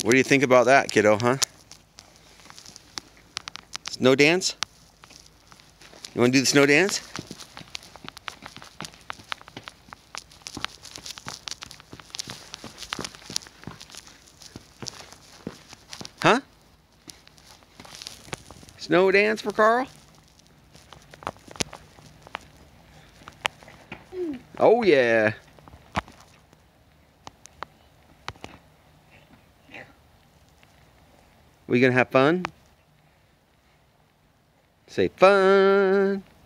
What do you think about that, kiddo, huh? Snow dance? You want to do the snow dance? Huh? Snow dance for Carl? Oh yeah. We gonna have fun? Say fun.